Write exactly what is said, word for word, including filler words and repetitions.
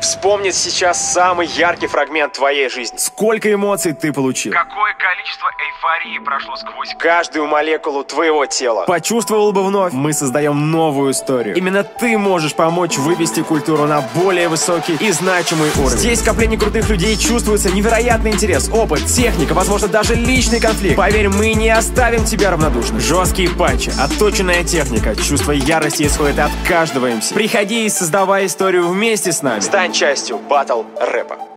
вспомнить сейчас самый яркий фрагмент твоей жизни. Сколько эмоций ты получил? Какое количество эйфории прошло сквозь Каждую молекулу твоего тела. Почувствовал бы вновь? Мы создаем новую историю. Именно ты можешь помочь вывести культуру на более высокий и значимый уровень. Здесь скопление крутых людей, чувствуется невероятный интерес, опыт, техника, возможно, даже личный конфликт. Поверь, мы не оставим тебя равнодушным. Жесткие патчи, отточенная техника, чувство ярости исходит от каждого эм си. Приходи и создавай историю вместе с нами. Стань частью батл рэпа.